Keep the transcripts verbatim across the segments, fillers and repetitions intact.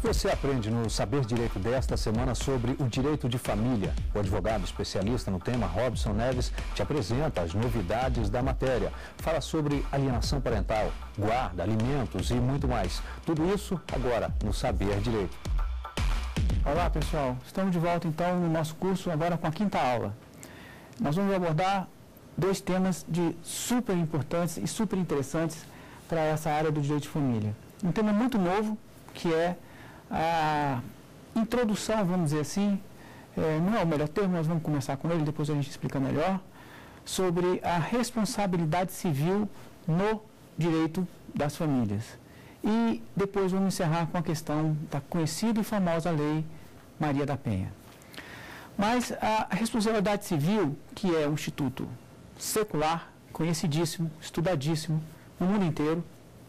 Você aprende no Saber Direito desta semana sobre o direito de família. O advogado especialista no tema, Robson Neves, te apresenta as novidades da matéria. Fala sobre alienação parental, guarda, alimentos e muito mais. Tudo isso agora no Saber Direito. Olá pessoal, estamos de volta então no nosso curso agora com a quinta aula. Nós vamos abordar dois temas de super importantes e super interessantes para essa área do direito de família. Um tema muito novo, que é a introdução, vamos dizer assim, é, não é o melhor termo, nós vamos começar com ele, depois a gente explica melhor, sobre a responsabilidade civil no direito das famílias. E depois vamos encerrar com a questão da conhecida e famosa Lei Maria da Penha. Mas a responsabilidade civil, que é um instituto secular, conhecidíssimo, estudadíssimo no mundo inteiro,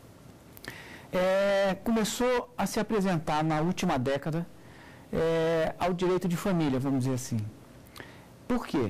É, começou a se apresentar na última década é, ao direito de família, vamos dizer assim. Por quê?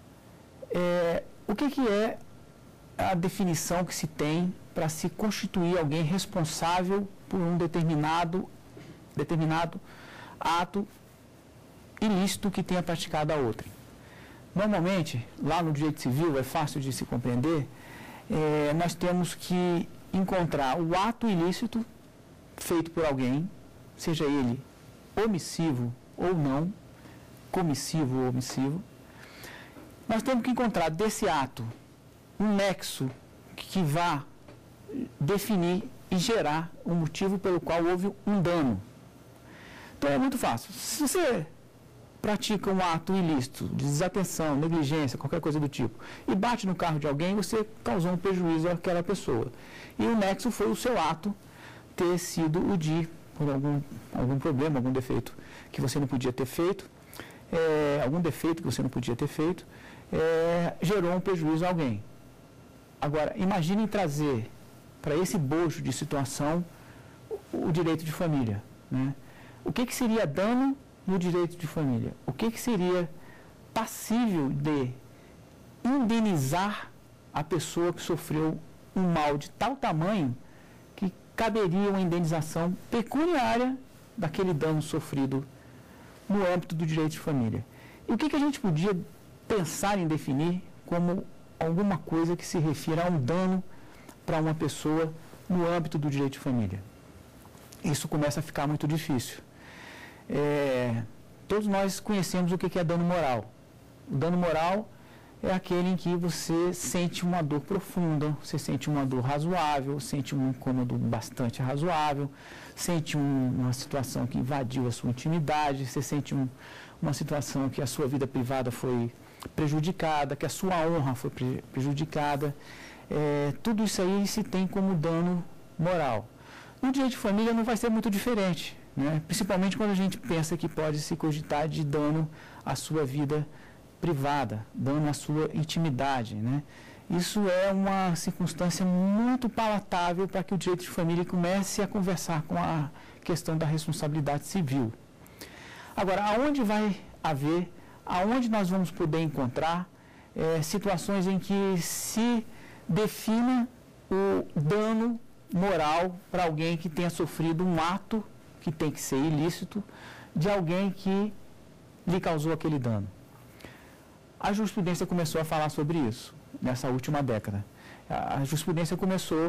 É, o que, que é a definição que se tem para se constituir alguém responsável por um determinado, determinado ato ilícito que tenha praticado a outrem? Normalmente, lá no direito civil, é fácil de se compreender, é, nós temos que encontrar o ato ilícito feito por alguém, seja ele omissivo ou não, comissivo ou omissivo. Nós temos que encontrar desse ato um nexo que vá definir e gerar o motivo pelo qual houve um dano. Então é muito fácil. Se você pratica um ato ilícito, de desatenção, negligência, qualquer coisa do tipo, e bate no carro de alguém, você causou um prejuízo àquela pessoa. E o nexo foi o seu ato ter sido o de, por algum, algum problema, algum defeito que você não podia ter feito, é, algum defeito que você não podia ter feito, é, gerou um prejuízo a alguém. Agora, imaginem trazer para esse bojo de situação o, o direito de família, né? O que, que seria dano no direito de família? O que, que seria passível de indenizar a pessoa que sofreu um mal de tal tamanho que caberia uma indenização pecuniária daquele dano sofrido no âmbito do direito de família? E o que, que a gente podia pensar em definir como alguma coisa que se refira a um dano para uma pessoa no âmbito do direito de família? Isso começa a ficar muito difícil. É, todos nós conhecemos o que é dano moral. O dano moral é aquele em que você sente uma dor profunda, você sente uma dor razoável, sente um incômodo bastante razoável, sente um, uma situação que invadiu a sua intimidade, você sente um, uma situação que a sua vida privada foi prejudicada, que a sua honra foi pre prejudicada. É, tudo isso aí se tem como dano moral. No direito de família não vai ser muito diferente, né? Principalmente quando a gente pensa que pode se cogitar de dano à sua vida privada, dano à sua intimidade, né? Isso é uma circunstância muito palatável para que o direito de família comece a conversar com a questão da responsabilidade civil. Agora, aonde vai haver, aonde nós vamos poder encontrar é, situações em que se defina o dano moral para alguém que tenha sofrido um ato que tem que ser ilícito de alguém que lhe causou aquele dano? A jurisprudência começou a falar sobre isso nessa última década. A jurisprudência começou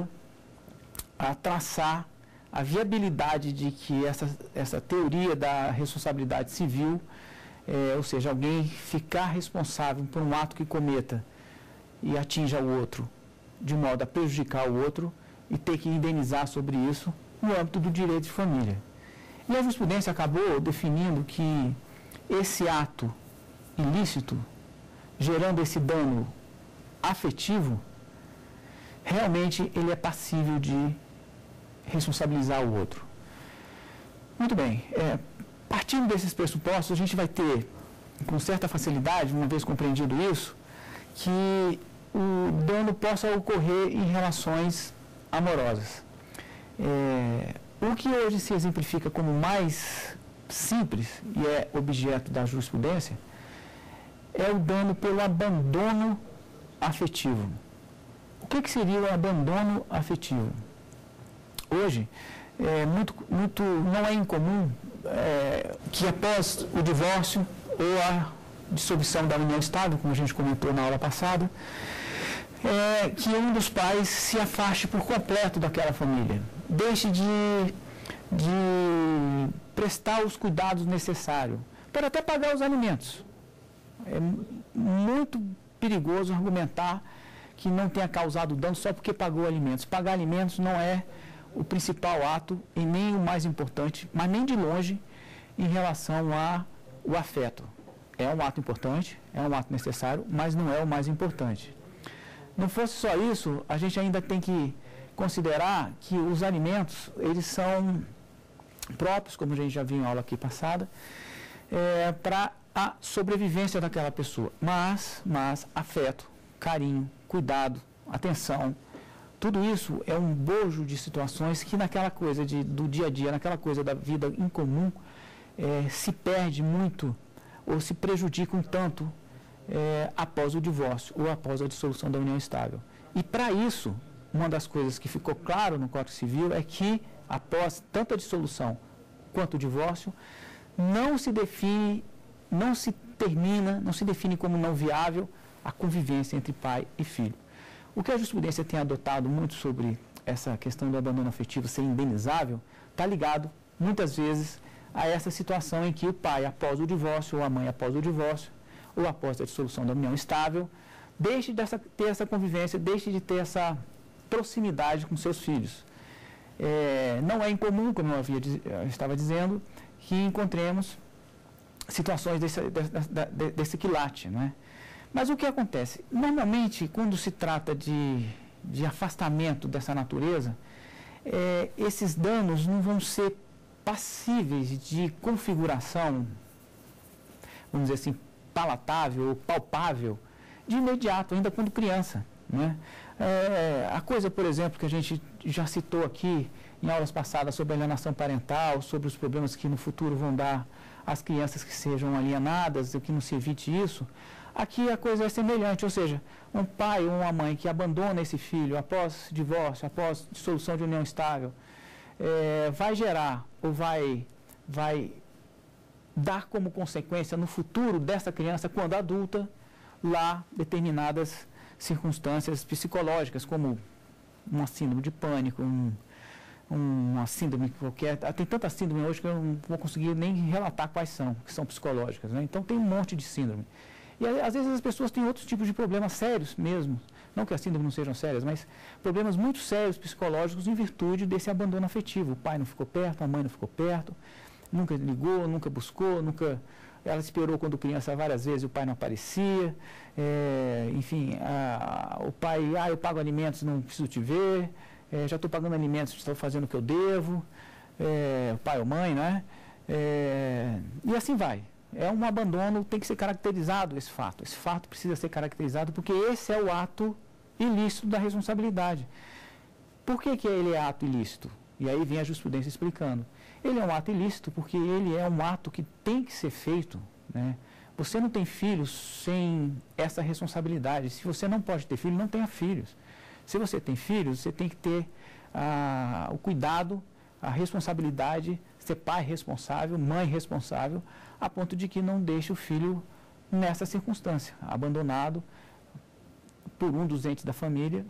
a traçar a viabilidade de que essa, essa teoria da responsabilidade civil, é, ou seja, alguém ficar responsável por um ato que cometa e atinja o outro, de modo a prejudicar o outro e ter que indenizar sobre isso no âmbito do direito de família. E a jurisprudência acabou definindo que esse ato ilícito, gerando esse dano afetivo, realmente ele é passível de responsabilizar o outro. Muito bem, é, partindo desses pressupostos, a gente vai ter, com certa facilidade, uma vez compreendido isso, que o dano possa ocorrer em relações amorosas. É, o que hoje se exemplifica como mais simples, e é objeto da jurisprudência, é o dano pelo abandono afetivo. O que, que seria o abandono afetivo? Hoje, é muito, muito, não é incomum é, que após o divórcio ou a dissolução da união estável, como a gente comentou na aula passada, é, que um dos pais se afaste por completo daquela família, deixe de, de prestar os cuidados necessários, para até pagar os alimentos. É muito perigoso argumentar que não tenha causado dano só porque pagou alimentos. Pagar alimentos não é o principal ato e nem o mais importante, mas nem de longe em relação ao afeto. É um ato importante, é um ato necessário, mas não é o mais importante. Não fosse só isso, a gente ainda tem que considerar que os alimentos, eles são próprios, como a gente já viu em aula aqui passada, é, para a sobrevivência daquela pessoa. Mas, mas afeto, carinho, cuidado, atenção, tudo isso é um bojo de situações que naquela coisa de, do dia a dia, naquela coisa da vida em comum, é, se perde muito ou se prejudica um tanto é, após o divórcio ou após a dissolução da união estável. E para isso, uma das coisas que ficou claro no Código Civil é que após tanto a dissolução quanto o divórcio, não se define, não se termina, não se define como não viável a convivência entre pai e filho. O que a jurisprudência tem adotado muito sobre essa questão do abandono afetivo ser indenizável está ligado, muitas vezes, a essa situação em que o pai, após o divórcio, ou a mãe, após o divórcio, ou após a dissolução da união estável, deixe de ter essa convivência, deixe de ter essa proximidade com seus filhos. É, não é incomum, como eu, havia, eu estava dizendo, que encontremos situações desse, desse, desse quilate, né? Mas o que acontece? Normalmente, quando se trata de, de afastamento dessa natureza, é, esses danos não vão ser passíveis de configuração, vamos dizer assim, palatável ou palpável, de imediato, ainda quando criança, né? É, a coisa, por exemplo, que a gente já citou aqui em aulas passadas sobre alienação parental, sobre os problemas que no futuro vão dar às crianças que sejam alienadas, ou que não se evite isso, aqui a coisa é semelhante, ou seja, um pai ou uma mãe que abandona esse filho após divórcio, após dissolução de união estável, é, vai gerar ou vai, vai dar como consequência no futuro dessa criança, quando adulta, lá determinadas circunstâncias psicológicas, como uma síndrome de pânico, um, uma síndrome qualquer. Tem tanta síndrome hoje que eu não vou conseguir nem relatar quais são, que são psicológicas, né? Então tem um monte de síndrome. E às vezes as pessoas têm outros tipos de problemas sérios mesmo, não que as síndromes não sejam sérias, mas problemas muito sérios psicológicos em virtude desse abandono afetivo. O pai não ficou perto, a mãe não ficou perto, nunca ligou, nunca buscou, nunca... Ela esperou quando criança várias vezes, o pai não aparecia, é, enfim, a, a, o pai, ah, eu pago alimentos, não preciso te ver, é, já estou pagando alimentos, estou fazendo o que eu devo, é, o pai ou mãe, né? É, e assim vai. É um abandono, tem que ser caracterizado esse fato. Esse fato precisa ser caracterizado porque esse é o ato ilícito da responsabilidade. Por que que ele é ato ilícito? E aí vem a jurisprudência explicando. Ele é um ato ilícito porque ele é um ato que tem que ser feito, né? Você não tem filhos sem essa responsabilidade. Se você não pode ter filhos, não tenha filhos. Se você tem filhos, você tem que ter ah, o cuidado, a responsabilidade, ser pai responsável, mãe responsável, a ponto de que não deixe o filho nessa circunstância, abandonado por um dos entes da família,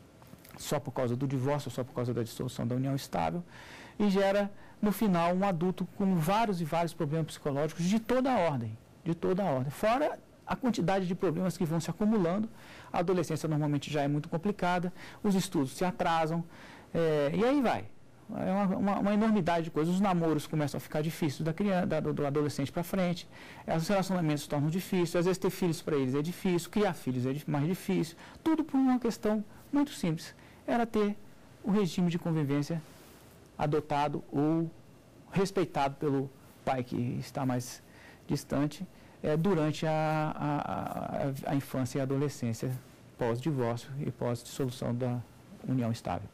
só por causa do divórcio, só por causa da dissolução da união estável, e gera, no final, um adulto com vários e vários problemas psicológicos de toda a ordem, de toda a ordem. Fora a quantidade de problemas que vão se acumulando, a adolescência normalmente já é muito complicada, os estudos se atrasam, é, e aí vai. É uma, uma, uma enormidade de coisas. Os namoros começam a ficar difíceis da criança, da, do, do adolescente para frente, os relacionamentos se tornam difíceis, às vezes ter filhos para eles é difícil, criar filhos é mais difícil, tudo por uma questão muito simples, era ter o regime de convivência adotado ou respeitado pelo pai que está mais distante é, durante a, a, a, a infância e a adolescência, pós-divórcio e pós-dissolução da união estável.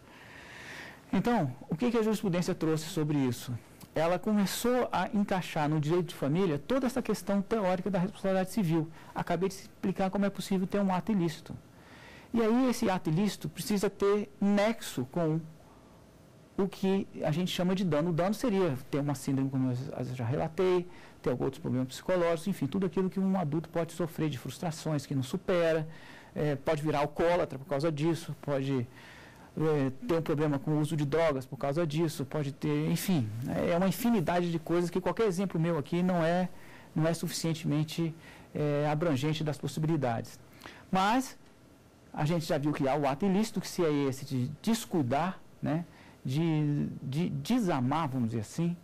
Então, o que, que a jurisprudência trouxe sobre isso? Ela começou a encaixar no direito de família toda essa questão teórica da responsabilidade civil. Acabei de explicar como é possível ter um ato ilícito. E aí esse ato ilícito precisa ter nexo com o que a gente chama de dano. O dano seria ter uma síndrome, como eu já relatei, ter outros problemas psicológicos, enfim, tudo aquilo que um adulto pode sofrer de frustrações que não supera, é, pode virar alcoólatra por causa disso, pode é, ter um problema com o uso de drogas por causa disso, pode ter, enfim, é uma infinidade de coisas que qualquer exemplo meu aqui não é, não é suficientemente é, abrangente das possibilidades. Mas a gente já viu que há o ato ilícito, que se é esse de descuidar, né, de, de desamar, vamos dizer assim,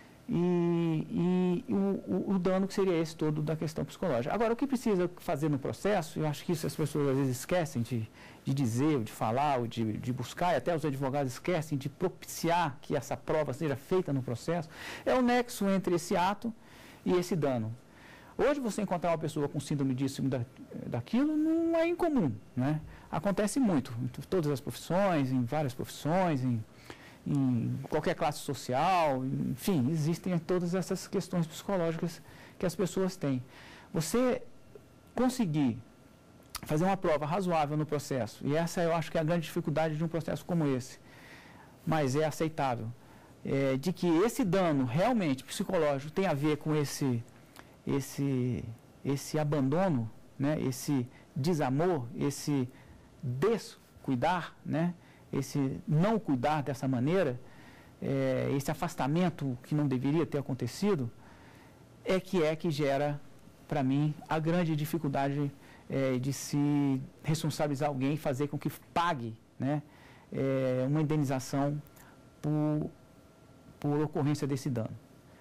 e, e o, o dano que seria esse todo da questão psicológica. Agora, o que precisa fazer no processo, eu acho que isso as pessoas às vezes esquecem de, de dizer, ou de falar, ou de, de buscar, e até os advogados esquecem de propiciar que essa prova seja feita no processo, é o nexo entre esse ato e esse dano. Hoje, você encontrar uma pessoa com síndrome disso e da, daquilo não é incomum, né? Acontece muito, em todas as profissões, em várias profissões, em, em qualquer classe social, enfim, existem todas essas questões psicológicas que as pessoas têm. Você conseguir fazer uma prova razoável no processo, e essa eu acho que é a grande dificuldade de um processo como esse, mas é aceitável, é, de que esse dano realmente psicológico tem a ver com esse... esse, esse abandono, né, esse desamor, esse descuidar, né, esse não cuidar dessa maneira, é, esse afastamento que não deveria ter acontecido, é que é que gera, para mim, a grande dificuldade é, de se responsabilizar alguém e fazer com que pague, né, é, uma indenização por, por ocorrência desse dano.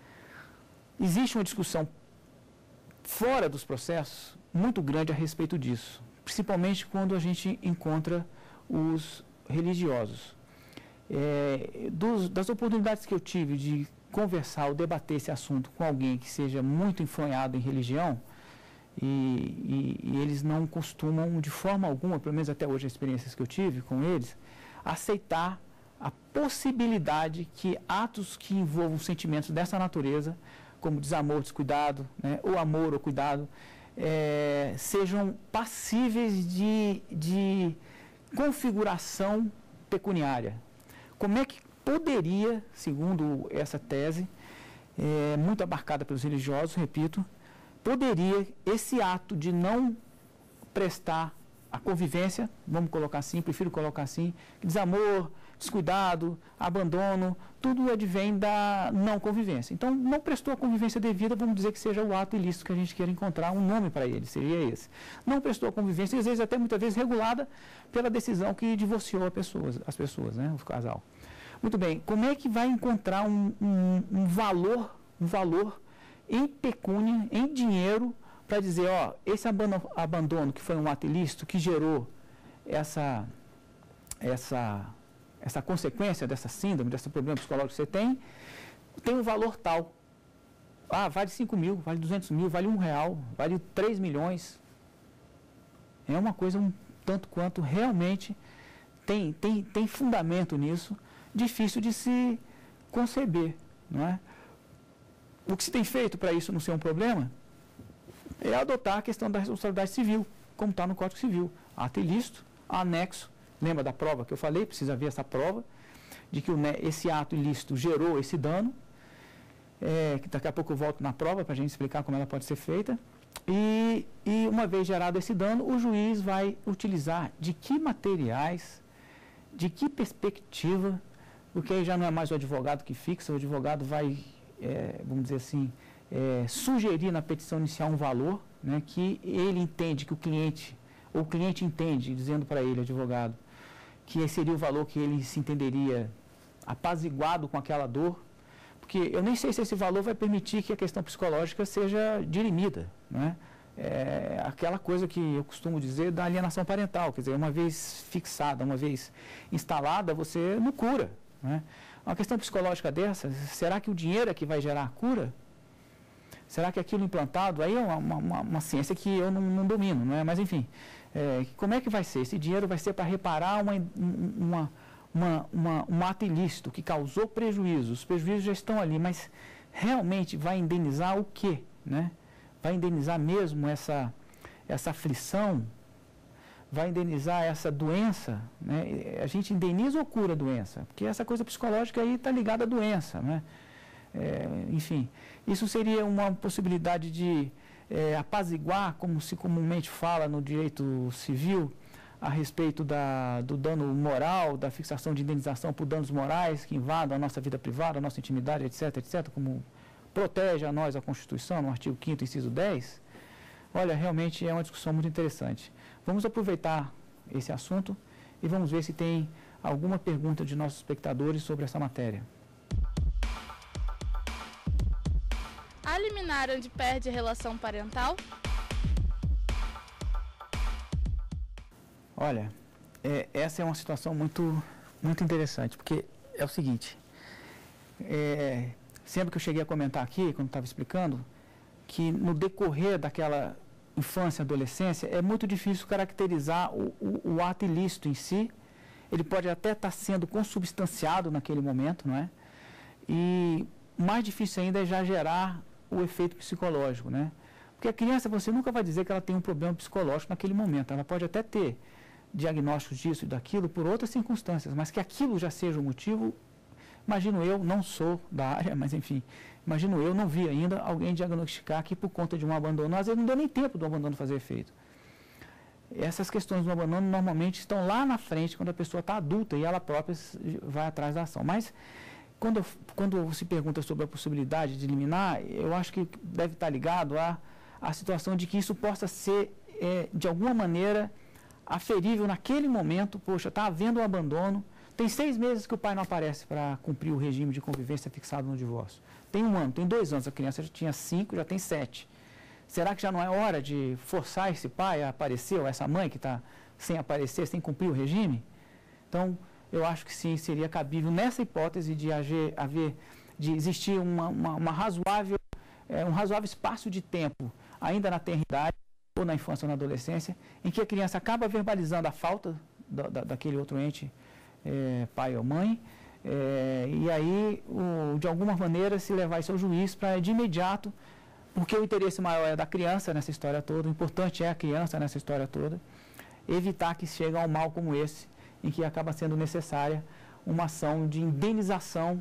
Existe uma discussão fora dos processos, muito grande a respeito disso, principalmente quando a gente encontra os religiosos. É, dos, das oportunidades que eu tive de conversar ou debater esse assunto com alguém que seja muito enfronhado em religião, e, e, e eles não costumam, de forma alguma, pelo menos até hoje as experiências que eu tive com eles, aceitar a possibilidade que atos que envolvam sentimentos dessa natureza, como desamor, descuidado, né, ou amor ou cuidado, é, sejam passíveis de, de configuração pecuniária. Como é que poderia, segundo essa tese, é, muito abarcada pelos religiosos, repito, poderia esse ato de não prestar a convivência, vamos colocar assim, prefiro colocar assim, desamor, descuidado, abandono, tudo advém da não convivência. Então, não prestou a convivência devida, vamos dizer que seja o ato ilícito que a gente queira encontrar um nome para ele, seria esse. Não prestou a convivência, às vezes até muitas vezes regulada pela decisão que divorciou a pessoas, as pessoas, né, o casal. Muito bem, como é que vai encontrar um, um, um valor, um valor em pecúnia, em dinheiro, para dizer, ó, esse abandono que foi um ato ilícito, que gerou essa, essa, essa consequência dessa síndrome, desse problema psicológico que você tem, tem um valor tal. Ah, vale cinco mil, vale duzentos mil, vale um real, vale três milhões. É uma coisa um tanto quanto realmente tem, tem, tem fundamento nisso, difícil de se conceber, não é? O que se tem feito para isso não ser um problema é adotar a questão da responsabilidade civil, como está no Código Civil. Ato ilícito, anexo, lembra da prova que eu falei? Precisa ver essa prova, de que o, esse ato ilícito gerou esse dano, é, que daqui a pouco eu volto na prova para a gente explicar como ela pode ser feita, e, e uma vez gerado esse dano, o juiz vai utilizar de que materiais, de que perspectiva, porque aí já não é mais o advogado que fixa, o advogado vai, é, vamos dizer assim, É, sugerir na petição inicial um valor, né, que ele entende que o cliente, ou o cliente entende, dizendo para ele, advogado, que seria o valor que ele se entenderia apaziguado com aquela dor, porque eu nem sei se esse valor vai permitir que a questão psicológica seja dirimida, né? É aquela coisa que eu costumo dizer da alienação parental, quer dizer, uma vez fixada, uma vez instalada, você não cura, né? Uma questão psicológica dessa, será que o dinheiro é que vai gerar a cura? Será que aquilo implantado, aí é uma, uma, uma ciência que eu não, não domino, não é? Mas enfim, é, como é que vai ser? Esse dinheiro vai ser para reparar uma, uma, uma, uma, um ato ilícito que causou prejuízo. Os prejuízos já estão ali, mas realmente vai indenizar o quê? Né? Vai indenizar mesmo essa, essa aflição? vai indenizar essa doença, né? A gente indeniza ou cura a doença? Porque essa coisa psicológica aí está ligada à doença, né? É, enfim, isso seria uma possibilidade de é, apaziguar, como se comumente fala no direito civil, a respeito da, do dano moral, da fixação de indenização por danos morais que invadam a nossa vida privada, a nossa intimidade, etc, etc, como protege a nós a Constituição, no artigo quinto, inciso dez. Olha, realmente é uma discussão muito interessante. Vamos aproveitar esse assunto e vamos ver se tem alguma pergunta de nossos espectadores sobre essa matéria. A liminar onde perde a relação parental? Olha, é, essa é uma situação muito, muito interessante, porque é o seguinte, é, sempre que eu cheguei a comentar aqui, quando estava explicando, que no decorrer daquela infância e adolescência, é muito difícil caracterizar o, o, o ato ilícito em si. Ele pode até estar sendo consubstanciado naquele momento, não é? E mais difícil ainda é já gerar o efeito psicológico, né? Porque a criança, você nunca vai dizer que ela tem um problema psicológico naquele momento. Ela pode até ter diagnósticos disso e daquilo por outras circunstâncias, mas que aquilo já seja o motivo, imagino eu, não sou da área, mas enfim, imagino eu, não vi ainda alguém diagnosticar que por conta de um abandono, às vezes não deu nem tempo do abandono fazer efeito. Essas questões do abandono normalmente estão lá na frente, quando a pessoa está adulta e ela própria vai atrás da ação. Mas, quando, quando se pergunta sobre a possibilidade de eliminar, eu acho que deve estar ligado à, à situação de que isso possa ser, é, de alguma maneira, aferível naquele momento. Poxa, está havendo um abandono, tem seis meses que o pai não aparece para cumprir o regime de convivência fixado no divórcio. Tem um ano, tem dois anos, a criança já tinha cinco, já tem sete. Será que já não é hora de forçar esse pai a aparecer, ou essa mãe que está sem aparecer, sem cumprir o regime? Então, eu acho que sim, seria cabível nessa hipótese de haver, haver de existir uma, uma, uma razoável, é, um razoável espaço de tempo, ainda na tenridade, ou na infância ou na adolescência, em que a criança acaba verbalizando a falta da, da, daquele outro ente, é, pai ou mãe, é, e aí, o, de alguma maneira, se levar isso ao juiz para, de imediato, porque o interesse maior é da criança nessa história toda, o importante é a criança nessa história toda, evitar que chegue a um mal como esse, em que acaba sendo necessária uma ação de indenização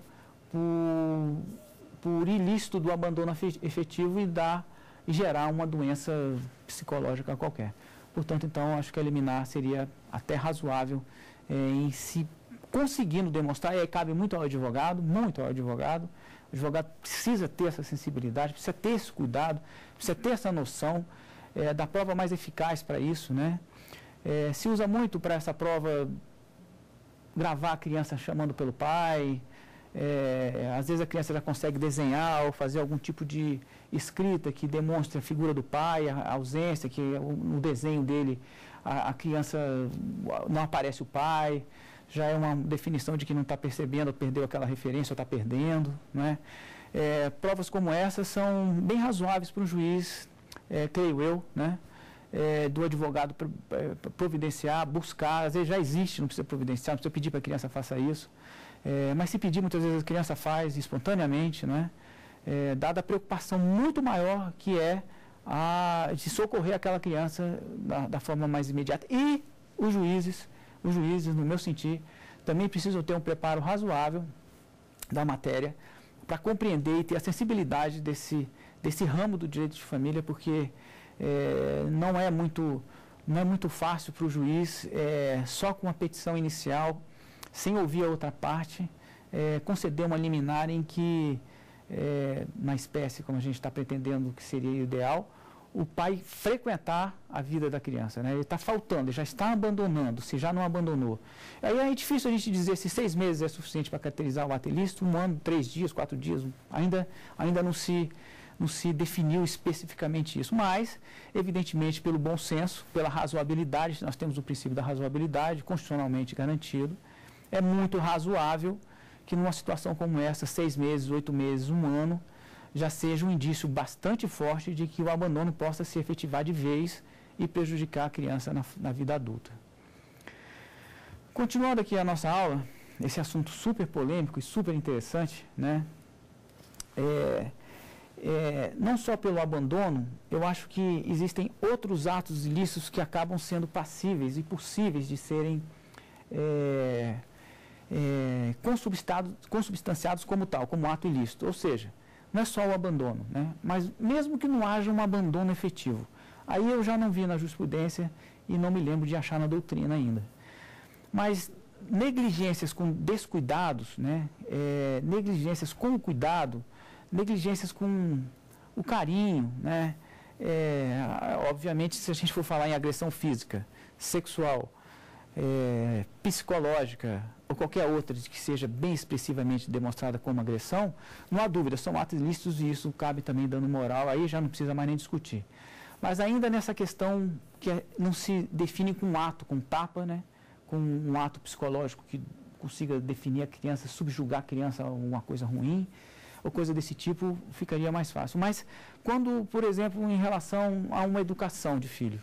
por, por ilícito do abandono efetivo e dar e gerar uma doença psicológica qualquer. Portanto, então, acho que eliminar seria até razoável é, em se conseguindo demonstrar, e aí cabe muito ao advogado, muito ao advogado. O advogado precisa ter essa sensibilidade, precisa ter esse cuidado, precisa ter essa noção é, da prova mais eficaz para isso, né? É, se usa muito para essa prova gravar a criança chamando pelo pai. É, às vezes a criança já consegue desenhar ou fazer algum tipo de escrita que demonstre a figura do pai, a, a ausência, que no desenho dele a, a criança não aparece o pai, já é uma definição de que não está percebendo, perdeu aquela referência ou está perdendo, né? É, provas como essas são bem razoáveis para o juiz, é, creio eu, né? É, do advogado providenciar, buscar, às vezes já existe, não precisa providenciar, não precisa pedir para a criança faça isso. É, mas se pedir, muitas vezes a criança faz espontaneamente, não é? É, dada a preocupação muito maior que é a, de socorrer aquela criança da, da forma mais imediata. E os juízes, os juízes, no meu sentir, também precisam ter um preparo razoável da matéria para compreender e ter a sensibilidade desse, desse ramo do direito de família, porque é, não é muito, não é muito fácil para o juiz, é, só com a petição inicial, sem ouvir a outra parte, é, conceder uma liminar em que, é, na espécie como a gente está pretendendo que seria ideal, o pai frequentar a vida da criança, né? Ele está faltando, ele já está abandonando, se já não abandonou. Aí é difícil a gente dizer se seis meses é suficiente para caracterizar o ato ilícito, um ano, três dias, quatro dias, ainda, ainda não se... não se definiu especificamente isso, mas, evidentemente, pelo bom senso, pela razoabilidade, nós temos o princípio da razoabilidade constitucionalmente garantido, é muito razoável que numa situação como essa, seis meses, oito meses, um ano, já seja um indício bastante forte de que o abandono possa se efetivar de vez e prejudicar a criança na, na vida adulta. Continuando aqui a nossa aula, esse assunto super polêmico e super interessante, né? É, é, não só pelo abandono, eu acho que existem outros atos ilícitos que acabam sendo passíveis e possíveis de serem é, é, consubstanciados como tal, como ato ilícito. Ou seja, não é só o abandono, né? Mas mesmo que não haja um abandono efetivo, aí eu já não vi na jurisprudência e não me lembro de achar na doutrina ainda. Mas negligências com descuidados, né? É, negligências com o cuidado, negligências com o carinho, né? É, obviamente, se a gente for falar em agressão física, sexual, é, psicológica ou qualquer outra que seja bem expressivamente demonstrada como agressão, não há dúvida, são atos ilícitos e isso cabe também dano moral, aí já não precisa mais nem discutir. Mas ainda nessa questão que é, não se define com um ato, com tapa, né? Com um ato psicológico que consiga definir a criança, subjugar a criança a alguma coisa ruim, ou coisa desse tipo, ficaria mais fácil. Mas quando, por exemplo, em relação a uma educação de filho,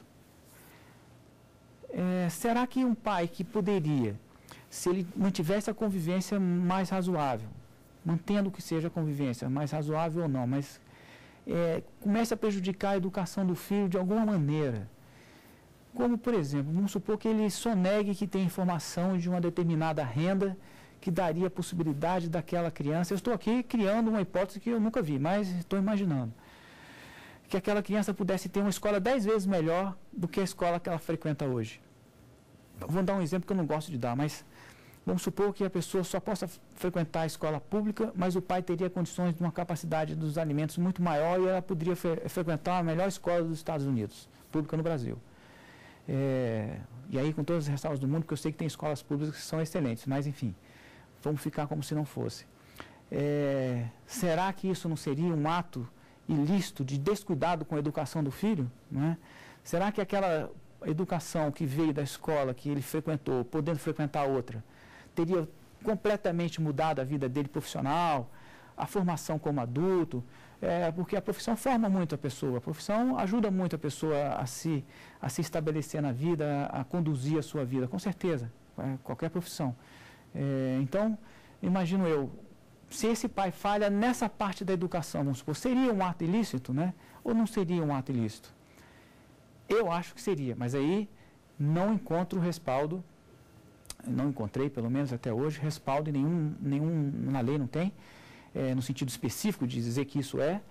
é, será que um pai que poderia, se ele mantivesse a convivência mais razoável, mantendo que seja a convivência mais razoável ou não, mas é, comece a prejudicar a educação do filho de alguma maneira, como, por exemplo, vamos supor que ele sonegue que tem informação de uma determinada renda que daria a possibilidade daquela criança, eu estou aqui criando uma hipótese que eu nunca vi, mas estou imaginando, que aquela criança pudesse ter uma escola dez vezes melhor do que a escola que ela frequenta hoje. Vou dar um exemplo que eu não gosto de dar, mas vamos supor que a pessoa só possa frequentar a escola pública, mas o pai teria condições de uma capacidade dos alimentos muito maior e ela poderia fre frequentar a melhor escola dos Estados Unidos, pública no Brasil. É, e aí com todas as ressalvas do mundo, porque eu sei que tem escolas públicas que são excelentes, mas enfim, vamos ficar como se não fosse. É, será que isso não seria um ato ilícito de descuidado com a educação do filho? Não é? Será que aquela educação que veio da escola, que ele frequentou, podendo frequentar outra, teria completamente mudado a vida dele profissional, a formação como adulto? É, porque a profissão forma muito a pessoa, a profissão ajuda muito a pessoa a se, a se estabelecer na vida, a, a conduzir a sua vida, com certeza, é, qualquer profissão. É, então, imagino eu, se esse pai falha nessa parte da educação, vamos supor, seria um ato ilícito, né? Ou não seria um ato ilícito? Eu acho que seria, mas aí não encontro respaldo, não encontrei, pelo menos até hoje, respaldo em nenhum, nenhum na lei não tem, é, no sentido específico de dizer que isso é,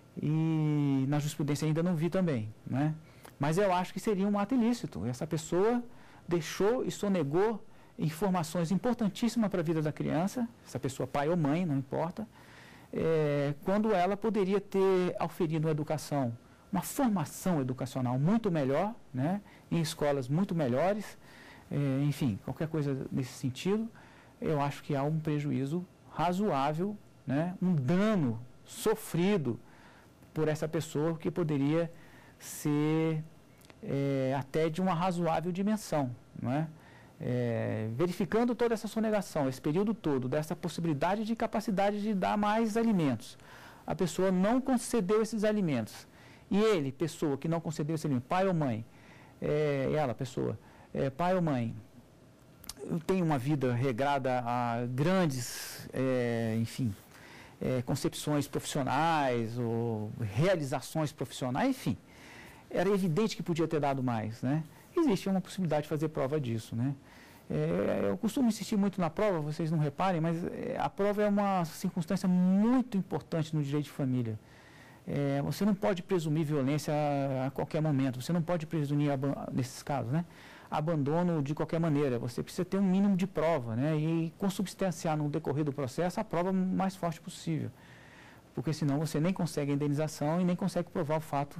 e na jurisprudência ainda não vi também, né? Mas eu acho que seria um ato ilícito. Essa pessoa deixou e sonegou informações importantíssimas para a vida da criança, essa pessoa pai ou mãe, não importa, é, quando ela poderia ter auferido uma educação, uma formação educacional muito melhor, né, em escolas muito melhores, é, enfim, qualquer coisa nesse sentido, eu acho que há um prejuízo razoável, né, um dano sofrido por essa pessoa que poderia ser é, até de uma razoável dimensão, não é? É, verificando toda essa sonegação, esse período todo, dessa possibilidade de capacidade de dar mais alimentos. A pessoa não concedeu esses alimentos. E ele, pessoa que não concedeu esse alimento, pai ou mãe, é, ela, pessoa, é, pai ou mãe, tem uma vida regrada a grandes, é, enfim, é, concepções profissionais ou realizações profissionais, enfim, era evidente que podia ter dado mais, né? Existe uma possibilidade de fazer prova disso, né? É, eu costumo insistir muito na prova, vocês não reparem, mas é, a prova é uma circunstância muito importante no direito de família. É, você não pode presumir violência a, a qualquer momento, você não pode presumir, nesses casos, né, abandono de qualquer maneira, você precisa ter um mínimo de prova, né, e consubstanciar no decorrer do processo a prova mais forte possível, porque senão você nem consegue a indenização e nem consegue provar o fato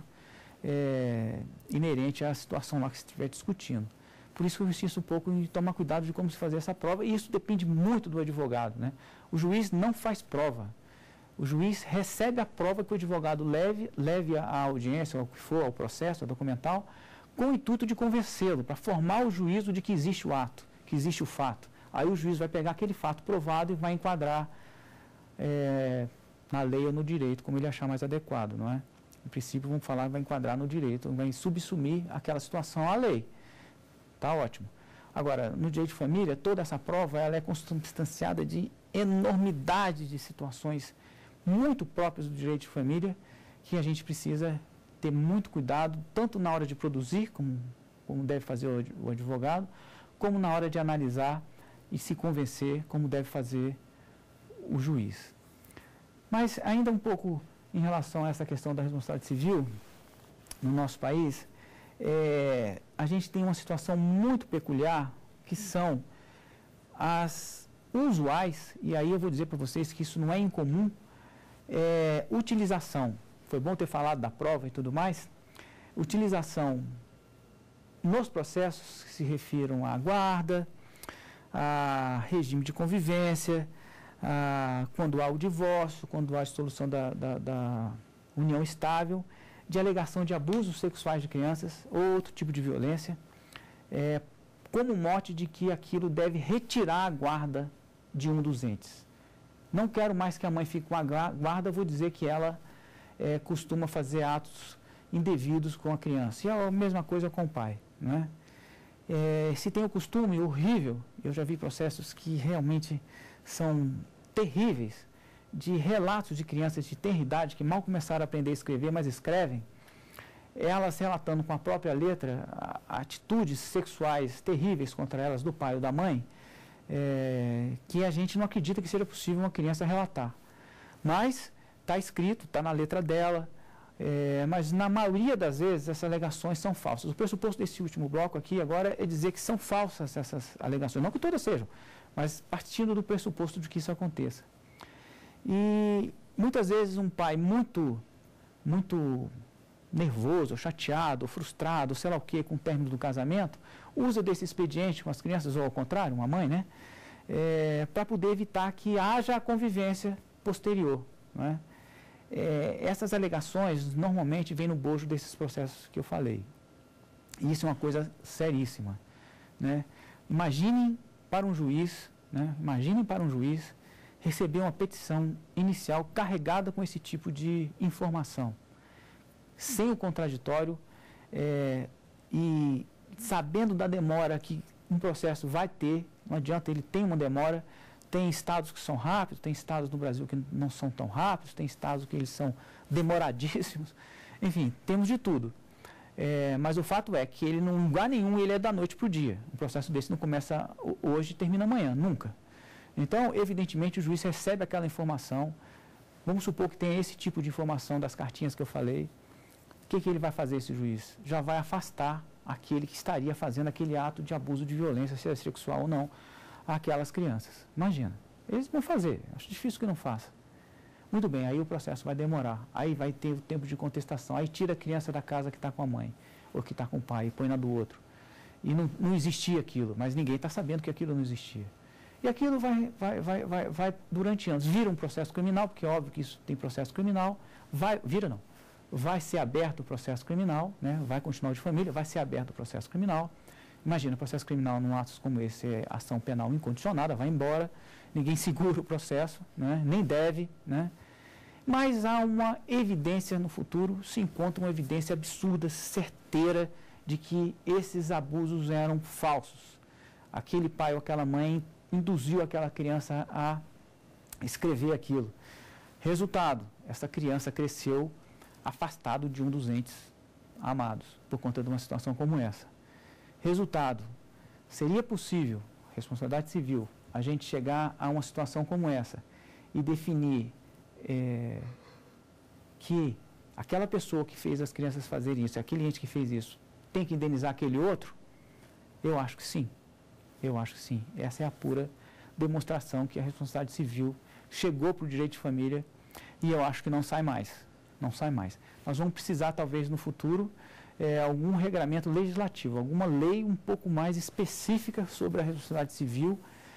é, inerente à situação lá que você estiver discutindo. Por isso que eu insisto um pouco em tomar cuidado de como se fazer essa prova, e isso depende muito do advogado, né. O juiz não faz prova. O juiz recebe a prova que o advogado leve, leve à audiência, ou o que for, ao processo, ao documental, com o intuito de convencê-lo, para formar o juízo de que existe o ato, que existe o fato. Aí o juiz vai pegar aquele fato provado e vai enquadrar é, na lei ou no direito, como ele achar mais adequado, não é? No princípio, vamos falar, vai enquadrar no direito, vai subsumir aquela situação à lei. Tá ótimo. Agora, no direito de família, toda essa prova ela é consubstanciada de enormidade de situações muito próprias do direito de família, que a gente precisa ter muito cuidado, tanto na hora de produzir, como, como deve fazer o advogado, como na hora de analisar e se convencer, como deve fazer o juiz. Mas ainda um pouco em relação a essa questão da responsabilidade civil, no nosso país, é, a gente tem uma situação muito peculiar, que são as usuais, e aí eu vou dizer para vocês que isso não é incomum, é, utilização, foi bom ter falado da prova e tudo mais, utilização nos processos que se refiram à guarda, a regime de convivência, a, quando há o divórcio, quando há a dissolução da, da, da união estável, de alegação de abusos sexuais de crianças ou outro tipo de violência, é, como mote de que aquilo deve retirar a guarda de um dos entes. Não quero mais que a mãe fique com a guarda, vou dizer que ela é, costuma fazer atos indevidos com a criança. E é a mesma coisa com o pai, não é? É, se tem o costume horrível, eu já vi processos que realmente são terríveis, de relatos de crianças de tenra idade que mal começaram a aprender a escrever, mas escrevem, elas relatando com a própria letra a, a atitudes sexuais terríveis contra elas do pai ou da mãe, é, que a gente não acredita que seja possível uma criança relatar. Mas está escrito, está na letra dela, é, mas na maioria das vezes essas alegações são falsas. O pressuposto desse último bloco aqui agora é dizer que são falsas essas alegações, não que todas sejam, mas partindo do pressuposto de que isso aconteça. E muitas vezes um pai muito, muito nervoso, ou chateado, ou frustrado, ou sei lá o que, com o término do casamento, usa desse expediente com as crianças, ou ao contrário, uma mãe, né? É, para poder evitar que haja a convivência posterior, não é? É, essas alegações normalmente vêm no bojo desses processos que eu falei. E isso é uma coisa seríssima, né? Imaginem para um juiz, né? Imaginem para um juiz receber uma petição inicial carregada com esse tipo de informação, sem o contraditório, é, e sabendo da demora que um processo vai ter, não adianta, ele tem uma demora. Tem estados que são rápidos, tem estados no Brasil que não são tão rápidos, tem estados que eles são demoradíssimos, enfim, temos de tudo. É, mas o fato é que ele, em lugar nenhum, ele é da noite para o dia. Um processo desse não começa hoje e termina amanhã, nunca. Então, evidentemente, o juiz recebe aquela informação, vamos supor que tem esse tipo de informação das cartinhas que eu falei, o que, que ele vai fazer, esse juiz? Já vai afastar aquele que estaria fazendo aquele ato de abuso de violência, seja sexual ou não, aquelas crianças. Imagina, eles vão fazer, acho difícil que não faça. Muito bem, aí o processo vai demorar, aí vai ter o tempo de contestação, aí tira a criança da casa que está com a mãe, ou que está com o pai, e põe na do outro. E não, não existia aquilo, mas ninguém está sabendo que aquilo não existia. E aquilo vai, vai, vai, vai, vai durante anos, vira um processo criminal, porque é óbvio que isso tem processo criminal, vai, vira não, vai ser aberto o processo criminal, né, vai continuar de família, vai ser aberto o processo criminal. Imagina, processo criminal num ato como esse é ação penal incondicionada, vai embora, ninguém segura o processo, né, nem deve, né, mas há uma evidência no futuro, se encontra uma evidência absurda, certeira, de que esses abusos eram falsos. Aquele pai ou aquela mãe induziu aquela criança a escrever aquilo. Resultado, essa criança cresceu afastado de um dos entes amados, por conta de uma situação como essa. Resultado, seria possível, responsabilidade civil, a gente chegar a uma situação como essa e definir é, que aquela pessoa que fez as crianças fazerem isso, aquele ente que fez isso, tem que indenizar aquele outro? Eu acho que sim. Eu acho que sim. Essa é a pura demonstração que a responsabilidade civil chegou para o direito de família e eu acho que não sai mais. Não sai mais. Nós vamos precisar, talvez, no futuro, É, algum regramento legislativo, alguma lei um pouco mais específica sobre a responsabilidade civil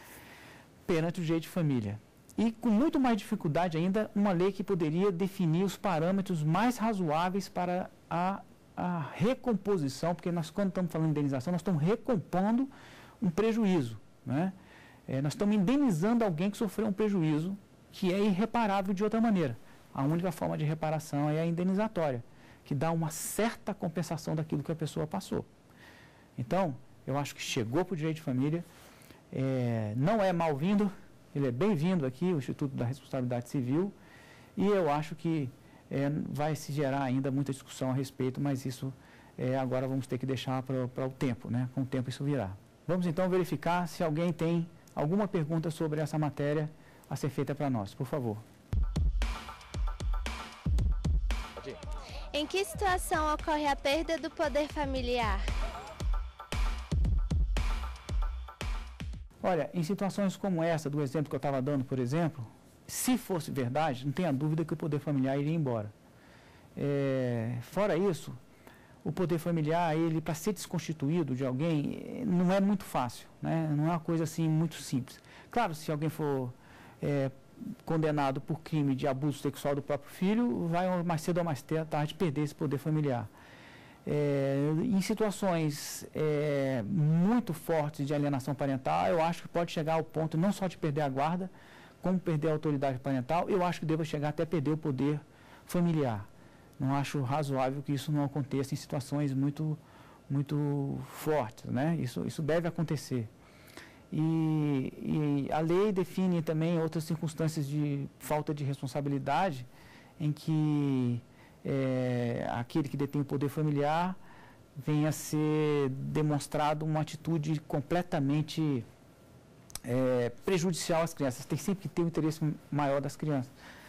perante o direito de família. E com muito mais dificuldade ainda, uma lei que poderia definir os parâmetros mais razoáveis para a, a recomposição, porque nós, quando estamos falando de indenização, nós estamos recompondo um prejuízo, né? É, nós estamos indenizando alguém que sofreu um prejuízo que é irreparável de outra maneira. A única forma de reparação é a indenizatória, que dá uma certa compensação daquilo que a pessoa passou. Então, eu acho que chegou para o direito de família, é, não é mal-vindo, ele é bem-vindo aqui, o Instituto da Responsabilidade Civil, E eu acho que é, vai se gerar ainda muita discussão a respeito, mas isso é, agora vamos ter que deixar para o tempo, né? Com o tempo isso virá. Vamos então verificar se alguém tem alguma pergunta sobre essa matéria a ser feita para nós, por favor. Em que situação ocorre a perda do poder familiar? Olha, em situações como essa, do exemplo que eu estava dando, por exemplo, se fosse verdade, não tenha dúvida que o poder familiar iria embora. É, fora isso, o poder familiar, ele para ser desconstituído de alguém, não é muito fácil, né? Não é uma coisa assim muito simples. Claro, se alguém for é, condenado por crime de abuso sexual do próprio filho, vai mais cedo ou mais tarde perder esse poder familiar. É, em situações é, muito fortes de alienação parental, eu acho que pode chegar ao ponto não só de perder a guarda, como perder a autoridade parental, eu acho que deva chegar até perder o poder familiar. Não acho razoável que isso não aconteça em situações muito, muito fortes, né? Isso, isso deve acontecer. E, e a lei define também outras circunstâncias de falta de responsabilidade em que é, aquele que detém o poder familiar venha a ser demonstrado uma atitude completamente é, prejudicial às crianças. Tem sempre que ter o interesse maior das crianças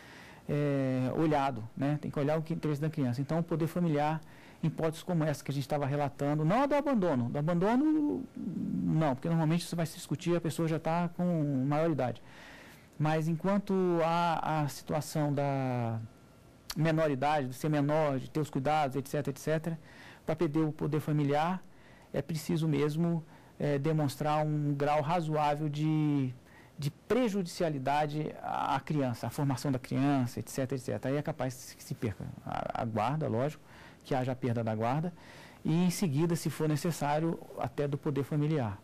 é, olhado, né? Tem que olhar o interesse da criança. Então, o poder familiar, em hipóteses como essa que a gente estava relatando, não a do abandono. Do abandono, não, porque normalmente isso vai se discutir, a pessoa já está com maioridade. Mas enquanto a, a situação da menoridade, de ser menor, de ter os cuidados, etc, etcétera, para perder o poder familiar, é preciso mesmo é, demonstrar um grau razoável de, de prejudicialidade à criança, à formação da criança, etc, etcétera. Aí é capaz que se perca a, a guarda, lógico, que haja a perda da guarda, e em seguida, se for necessário, até do poder familiar.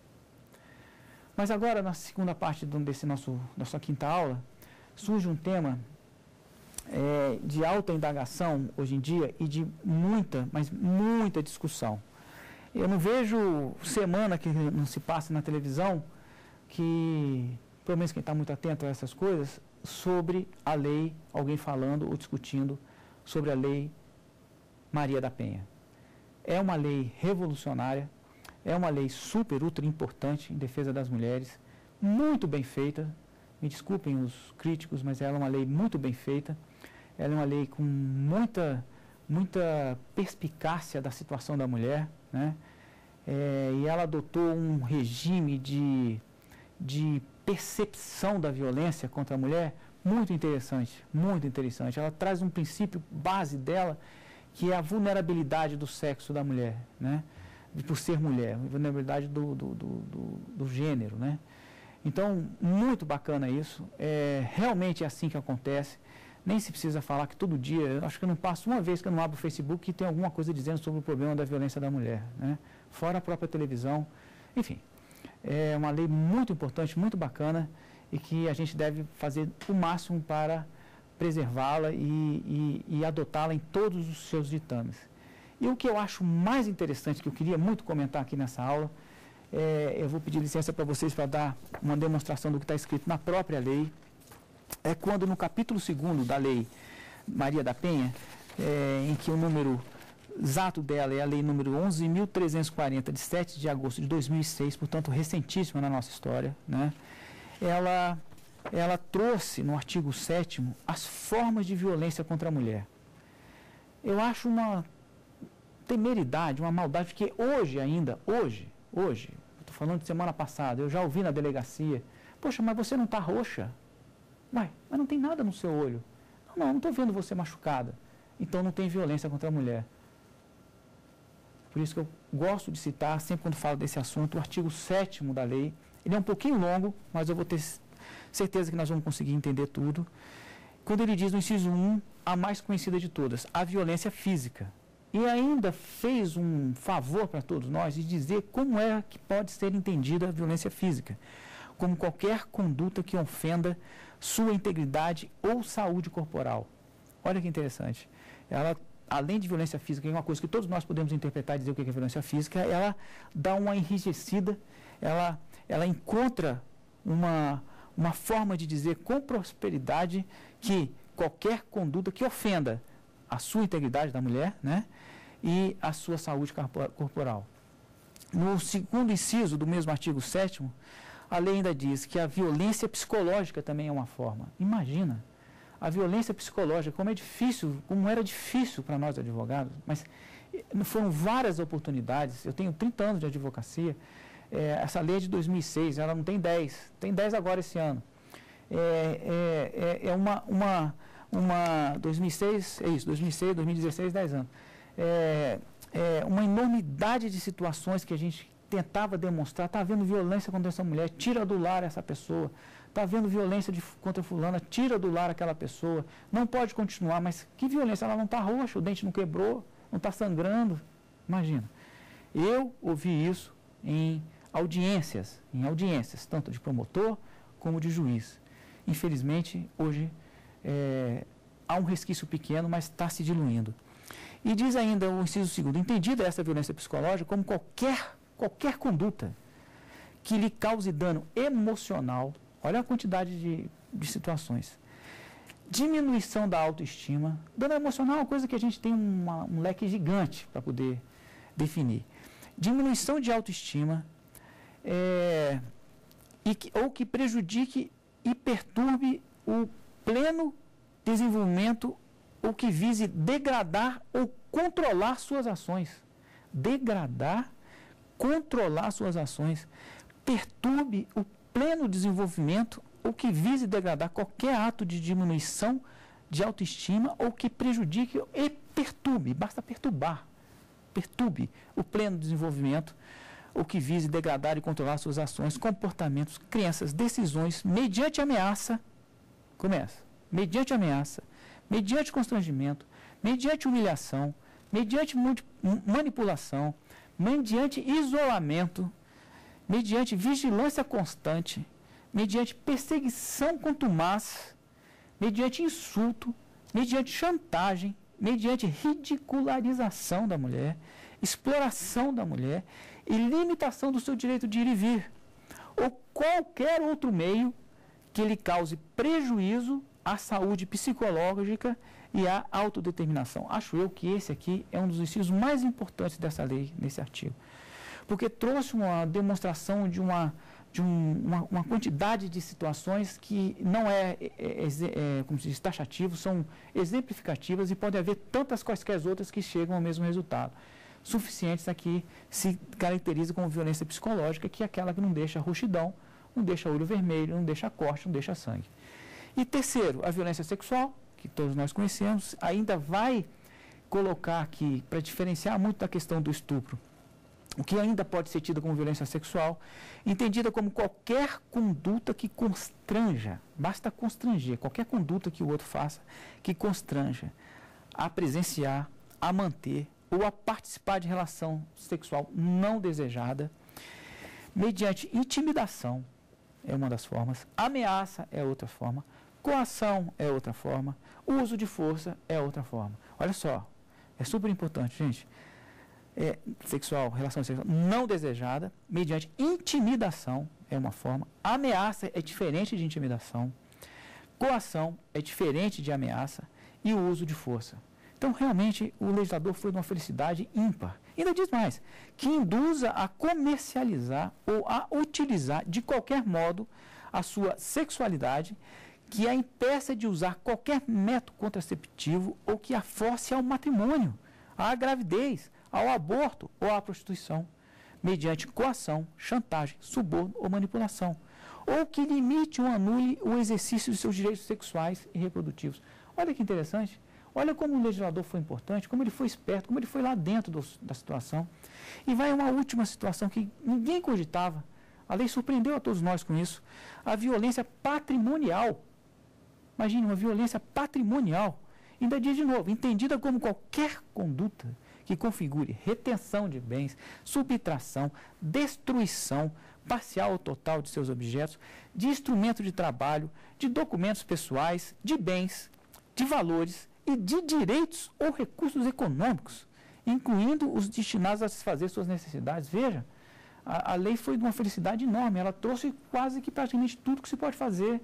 Mas agora, na segunda parte desse nosso, nossa quinta aula, surge um tema é, de alta indagação hoje em dia e de muita, mas muita discussão. Eu não vejo semana que não se passa na televisão que, pelo menos quem está muito atento a essas coisas, sobre a lei, alguém falando ou discutindo sobre a lei Maria da Penha. É uma lei revolucionária, é uma lei super, ultra importante em defesa das mulheres, muito bem feita. Me desculpem os críticos, mas ela é uma lei muito bem feita. Ela é uma lei com muita, muita perspicácia da situação da mulher, né? É, e ela adotou um regime de, de percepção da violência contra a mulher muito interessante, muito interessante. Ela traz um princípio base dela, que é a vulnerabilidade do sexo da mulher, né? Por ser mulher, a vulnerabilidade do, do, do, do, do gênero, né? Então, muito bacana isso, é, realmente é assim que acontece, nem se precisa falar que todo dia, eu acho que eu não passo uma vez que eu não abro o Facebook e tem alguma coisa dizendo sobre o problema da violência da mulher, né? Fora a própria televisão, enfim, é uma lei muito importante, muito bacana e que a gente deve fazer o máximo para preservá-la e, e, e adotá-la em todos os seus ditames. E o que eu acho mais interessante, que eu queria muito comentar aqui nessa aula, é, eu vou pedir licença para vocês para dar uma demonstração do que está escrito na própria lei, é quando no capítulo segundo da lei Maria da Penha, é, em que o número exato dela é a lei número onze mil trezentos e quarenta, de sete de agosto de dois mil e seis, portanto recentíssima na nossa história, né? Ela... ela trouxe no artigo sétimo as formas de violência contra a mulher. Eu acho uma temeridade, uma maldade, porque hoje ainda, hoje, hoje, estou falando de semana passada, eu já ouvi na delegacia, poxa, mas você não está roxa? Uai, mas não tem nada no seu olho. Não, não, não estou vendo você machucada. Então não tem violência contra a mulher. Por isso que eu gosto de citar, sempre quando falo desse assunto, o artigo sétimo da lei. Ele é um pouquinho longo, mas eu vou ter certeza que nós vamos conseguir entender tudo. Quando ele diz no inciso um, a mais conhecida de todas, a violência física. E ainda fez um favor para todos nós de dizer como é que pode ser entendida a violência física. Como qualquer conduta que ofenda sua integridade ou saúde corporal. Olha que interessante. Ela, além de violência física, que é uma coisa que todos nós podemos interpretar e dizer o que é violência física, ela dá uma enrijecida, ela, ela encontra uma... uma forma de dizer com prosperidade que qualquer conduta que ofenda a sua integridade da mulher, né, e a sua saúde corporal. No segundo inciso do mesmo artigo sétimo, a lei ainda diz que a violência psicológica também é uma forma. Imagina, a violência psicológica, como é difícil, como era difícil para nós advogados, mas foram várias oportunidades. Eu tenho trinta anos de advocacia, é, essa lei é de dois mil e seis, ela não tem dez, tem dez agora esse ano. É, é, é uma, uma, uma, dois mil e seis, é isso, dois mil e seis, dois mil e dezesseis, dez anos. É, é uma enormidade de situações que a gente tentava demonstrar, está havendo violência contra essa mulher, tira do lar essa pessoa, está havendo violência de, contra fulana, tira do lar aquela pessoa, não pode continuar, mas que violência, ela não está roxa, o dente não quebrou, não está sangrando, imagina. Eu ouvi isso em audiências, em audiências, tanto de promotor como de juiz. Infelizmente, hoje é, há um resquício pequeno, mas está se diluindo. E diz ainda o inciso segundo, entendida essa violência psicológica como qualquer, qualquer conduta que lhe cause dano emocional, olha a quantidade de, de situações, diminuição da autoestima, dano emocional é uma coisa que a gente tem uma, um leque gigante para poder definir, diminuição de autoestima, é, e que, ou que prejudique e perturbe o pleno desenvolvimento ou que vise degradar ou controlar suas ações. Degradar, controlar suas ações. Perturbe o pleno desenvolvimento ou que vise degradar qualquer ato de diminuição de autoestima ou que prejudique e perturbe, basta perturbar, perturbe o pleno desenvolvimento ou que vise degradar e controlar suas ações, comportamentos, crenças, decisões, mediante ameaça, começa, mediante ameaça, mediante constrangimento, mediante humilhação, mediante manipulação, mediante isolamento, mediante vigilância constante, mediante perseguição contumaz, mediante insulto, mediante chantagem, mediante ridicularização da mulher, exploração da mulher e limitação do seu direito de ir e vir, ou qualquer outro meio que lhe cause prejuízo à saúde psicológica e à autodeterminação. Acho eu que esse aqui é um dos incisos mais importantes dessa lei, nesse artigo, porque trouxe uma demonstração de uma, de um, uma, uma quantidade de situações que não é, é, é, é como se diz, taxativo, são exemplificativas e pode haver tantas quaisquer outras que chegam ao mesmo resultado, suficientes a que se caracteriza como violência psicológica, que é aquela que não deixa roxidão, não deixa olho vermelho, não deixa corte, não deixa sangue. E terceiro, a violência sexual, que todos nós conhecemos, ainda vai colocar aqui, para diferenciar muito da questão do estupro, o que ainda pode ser tido como violência sexual, entendida como qualquer conduta que constranja, basta constranger, qualquer conduta que o outro faça, que constranja a presenciar, a manter ou a participar de relação sexual não desejada, mediante intimidação, é uma das formas, ameaça é outra forma, coação é outra forma, uso de força é outra forma. Olha só, é super importante, gente. É, sexual, relação sexual não desejada, mediante intimidação é uma forma, ameaça é diferente de intimidação, coação é diferente de ameaça e o uso de força. Então, realmente, o legislador foi de uma felicidade ímpar. E ainda diz mais, que induza a comercializar ou a utilizar de qualquer modo a sua sexualidade, que a impeça de usar qualquer método contraceptivo ou que a force ao matrimônio, à gravidez, ao aborto ou à prostituição, mediante coação, chantagem, suborno ou manipulação, ou que limite ou anule o exercício de seus direitos sexuais e reprodutivos. Olha que interessante. Olha como o legislador foi importante, como ele foi esperto, como ele foi lá dentro do, da situação. E vai uma última situação que ninguém cogitava. A lei surpreendeu a todos nós com isso. A violência patrimonial. Imagine, uma violência patrimonial. Ainda diz de novo, entendida como qualquer conduta que configure retenção de bens, subtração, destruição parcial ou total de seus objetos, de instrumento de trabalho, de documentos pessoais, de bens, de valores e de direitos ou recursos econômicos, incluindo os destinados a satisfazer suas necessidades. Veja, a, a lei foi de uma felicidade enorme, ela trouxe quase que praticamente tudo que se pode fazer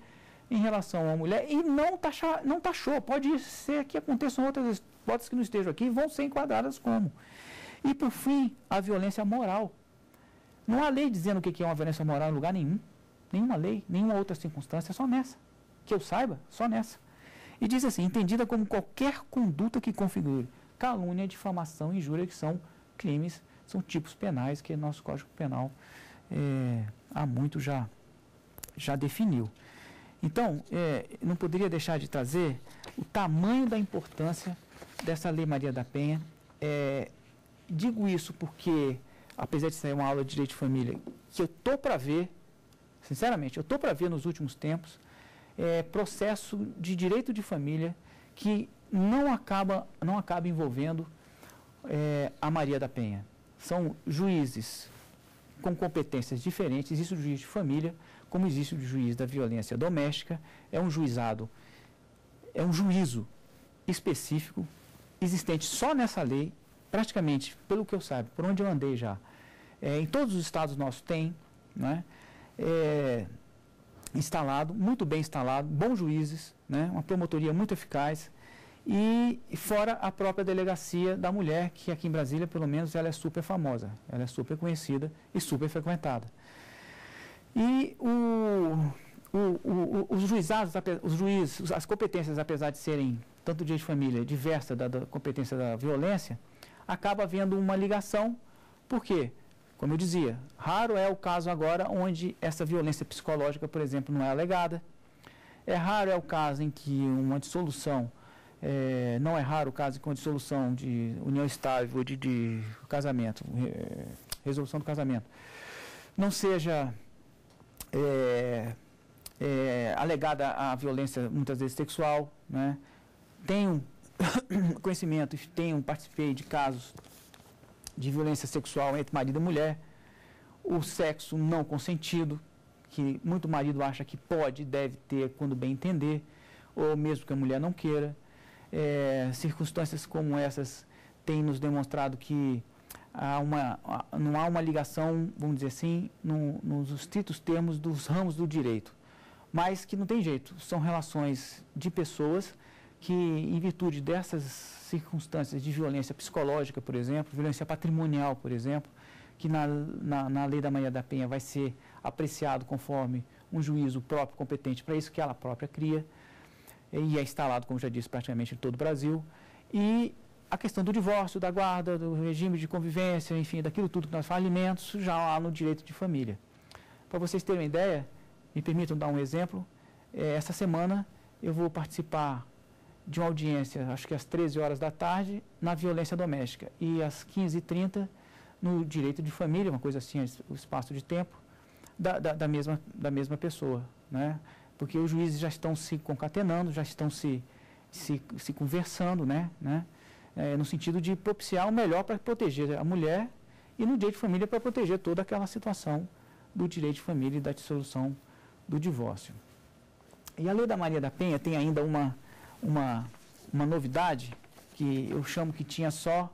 em relação à mulher e não, taxa, não taxou. Pode ser que aconteçam outras hipóteses que não estejam aqui e vão ser enquadradas como. E, por fim, a violência moral. Não há lei dizendo o que é uma violência moral em lugar nenhum. Nenhuma lei, nenhuma outra circunstância, só nessa. Que eu saiba, só nessa. E diz assim, entendida como qualquer conduta que configure calúnia, difamação e injúria, que são crimes, são tipos penais que nosso Código Penal é, há muito já, já definiu. Então, é, não poderia deixar de trazer o tamanho da importância dessa Lei Maria da Penha. É, digo isso porque, apesar de ser uma aula de direito de família, que eu estou para ver, sinceramente, eu estou para ver nos últimos tempos, é, processo de direito de família que não acaba, não acaba envolvendo é, a Maria da Penha. São juízes com competências diferentes, existe o juiz de família, como existe o juiz da violência doméstica, é um juizado, é um juízo específico, existente só nessa lei, praticamente, pelo que eu saiba, por onde eu andei já, é, em todos os estados nossos tem, né, é, instalado, muito bem instalado, bons juízes, né, uma promotoria muito eficaz, e fora a própria delegacia da mulher, que aqui em Brasília, pelo menos, ela é super famosa, ela é super conhecida e super frequentada. E o, o, o, os juizados, os juízes, as competências, apesar de serem, tanto o direito de família, diversa da, da competência da violência, acaba havendo uma ligação, por quê? Como eu dizia, raro é o caso agora onde essa violência psicológica, por exemplo, não é alegada. É raro é o caso em que uma dissolução, é, não é raro o caso em que uma dissolução de união estável, de, de casamento, é, resolução do casamento, não seja é, é, alegada a violência, muitas vezes sexual, né? Tenho conhecimento, tenho, participei de casos de violência sexual entre marido e mulher, o sexo não consentido, que muito marido acha que pode e deve ter quando bem entender, ou mesmo que a mulher não queira. É, circunstâncias como essas têm nos demonstrado que há uma, não há uma ligação, vamos dizer assim, no, nos estritos termos dos ramos do direito, mas que não tem jeito, são relações de pessoas que, em virtude dessas circunstâncias de violência psicológica, por exemplo, violência patrimonial, por exemplo, que na, na, na Lei da Maria da Penha vai ser apreciado conforme um juízo próprio competente para isso que ela própria cria, e é instalado, como já disse, praticamente em todo o Brasil, e a questão do divórcio, da guarda, do regime de convivência, enfim, daquilo tudo que nós falamos, alimentos, já há no direito de família. Para vocês terem uma ideia, me permitam dar um exemplo, é, essa semana eu vou participar de uma audiência, acho que às treze horas da tarde, na violência doméstica, e às quinze e trinta no direito de família, uma coisa assim, o espaço de tempo, da, da, da, mesma, da mesma pessoa, né? Porque os juízes já estão se concatenando, já estão se, se, se conversando, né? né? É, no sentido de propiciar o melhor para proteger a mulher e no direito de família para proteger toda aquela situação do direito de família e da dissolução do divórcio. E a Lei da Maria da Penha tem ainda uma, uma, uma novidade que eu chamo que tinha só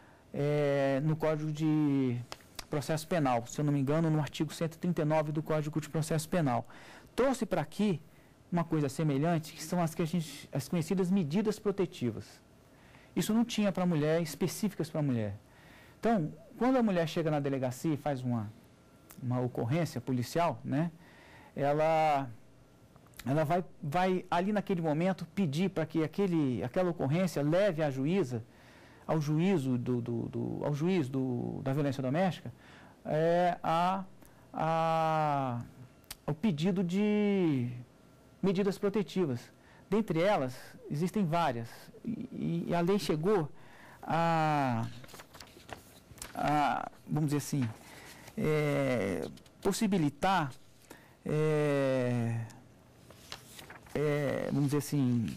é, no Código de Processo Penal, se eu não me engano, no artigo cento e trinta e nove do Código de Processo Penal. Trouxe para aqui uma coisa semelhante, que são as, que a gente, as conhecidas medidas protetivas. Isso não tinha para a mulher, específicas para a mulher. Então, quando a mulher chega na delegacia e faz uma, uma ocorrência policial, né, ela, ela vai, vai ali naquele momento pedir para que aquele, aquela ocorrência leve a juíza ao juízo do, do, do, ao juiz do, da violência doméstica é, a, a, o pedido de medidas protetivas. Dentre elas, existem várias, e, e a lei chegou a, a vamos dizer assim, é, possibilitar, é, é, vamos dizer assim,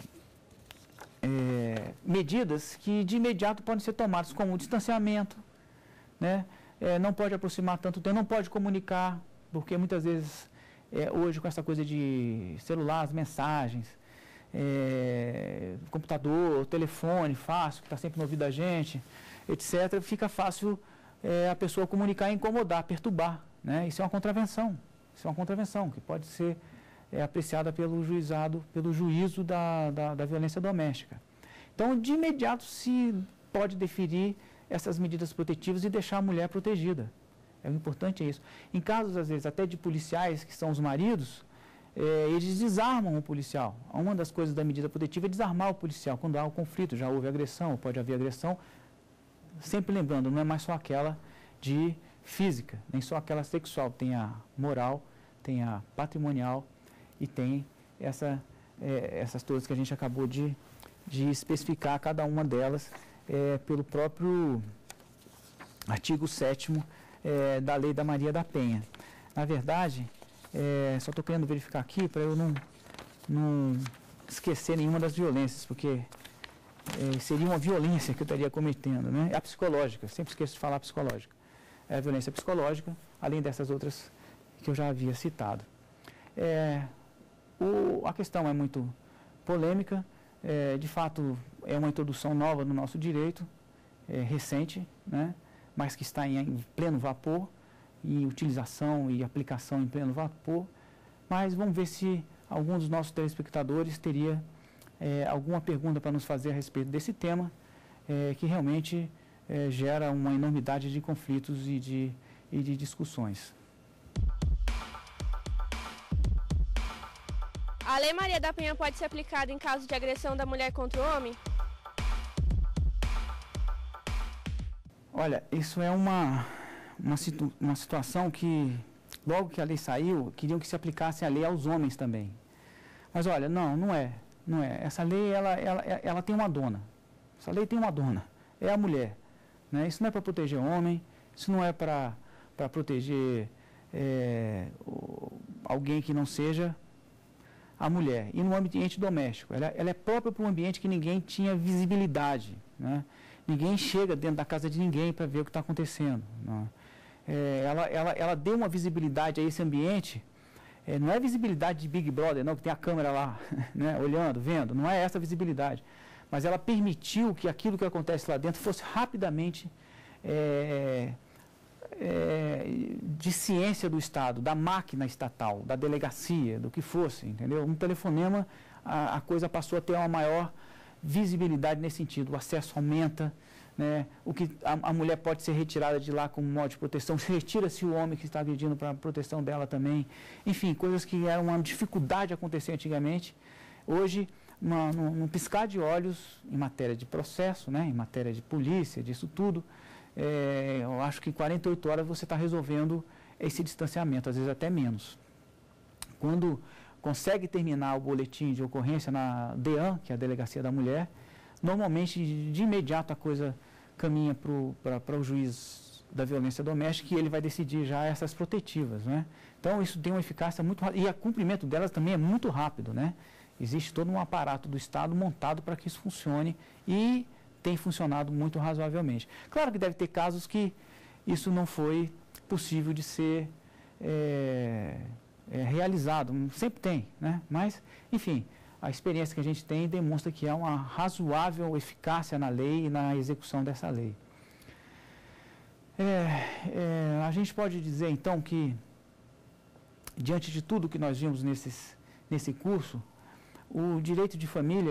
é, medidas que de imediato podem ser tomadas, como o distanciamento, né? É, não pode aproximar tanto tempo, não pode comunicar, porque muitas vezes, é, hoje com essa coisa de celular, as mensagens, é, computador, telefone fácil, que está sempre no ouvido da gente, etcétera, fica fácil é, a pessoa comunicar e incomodar, perturbar, né? Isso é uma contravenção, isso é uma contravenção que pode ser é apreciada pelo juizado, pelo juízo da, da, da violência doméstica. Então, de imediato se pode deferir essas medidas protetivas e deixar a mulher protegida. É, o importante é isso. Em casos, às vezes, até de policiais, que são os maridos, é, eles desarmam o policial. Uma das coisas da medida protetiva é desarmar o policial. Quando há um conflito, já houve agressão, pode haver agressão, sempre lembrando, não é mais só aquela de física, nem só aquela sexual, tem a moral, tem a patrimonial e tem essa, é, essas todas que a gente acabou de, de especificar, cada uma delas é, pelo próprio artigo sétimo é, da Lei da Maria da Penha. Na verdade, é, só estou querendo verificar aqui para eu não, não esquecer nenhuma das violências, porque é, seria uma violência que eu estaria cometendo, né? É a psicológica, sempre esqueço de falar psicológica. É a violência psicológica, além dessas outras que eu já havia citado. É, o, a questão é muito polêmica, é, de fato é uma introdução nova no nosso direito, é, recente, né, mas que está em, em pleno vapor, em utilização e aplicação em pleno vapor, mas vamos ver se algum dos nossos telespectadores teria é, alguma pergunta para nos fazer a respeito desse tema, é, que realmente é, gera uma enormidade de conflitos e de, e de discussões. A Lei Maria da Penha pode ser aplicada em caso de agressão da mulher contra o homem? Olha, isso é uma, uma, situ, uma situação que, logo que a lei saiu, queriam que se aplicasse a lei aos homens também. Mas olha, não, não é. Não é. Essa lei, ela, ela, ela tem uma dona. Essa lei tem uma dona. É a mulher. Né? Isso não é para proteger o homem, isso não é para proteger é, alguém que não seja a mulher. E no ambiente doméstico, ela, ela é própria para um ambiente que ninguém tinha visibilidade, né? Ninguém chega dentro da casa de ninguém para ver o que está acontecendo. Né? É, ela, ela, ela deu uma visibilidade a esse ambiente, é, não é visibilidade de Big Brother, não, que tem a câmera lá, né, olhando, vendo, não é essa visibilidade. Mas ela permitiu que aquilo que acontece lá dentro fosse rapidamente é, é, de ciência do Estado, da máquina estatal, da delegacia, do que fosse, entendeu? Um telefonema, a, a coisa passou a ter uma maior visibilidade nesse sentido, o acesso aumenta, né? O que a, a mulher pode ser retirada de lá como modo de proteção, retira-se o homem que está agredindo para a proteção dela também. Enfim, coisas que eram uma dificuldade acontecer antigamente, hoje, Uma, num, num piscar de olhos, em matéria de processo, né, em matéria de polícia, disso tudo, é, eu acho que em quarenta e oito horas você está resolvendo esse distanciamento, às vezes até menos. Quando consegue terminar o boletim de ocorrência na DEAN, que é a Delegacia da Mulher, normalmente, de, de imediato, a coisa caminha para o juiz da violência doméstica e ele vai decidir já essas protetivas, né? Então, isso tem uma eficácia muito rápida, e o cumprimento delas também é muito rápido, né? Existe todo um aparato do Estado montado para que isso funcione e tem funcionado muito razoavelmente. Claro que deve ter casos que isso não foi possível de ser é, é, realizado, sempre tem, né? Mas, enfim, a experiência que a gente tem demonstra que há uma razoável eficácia na lei e na execução dessa lei. É, é, a gente pode dizer, então, que, diante de tudo que nós vimos nesses, nesse curso, o direito de família,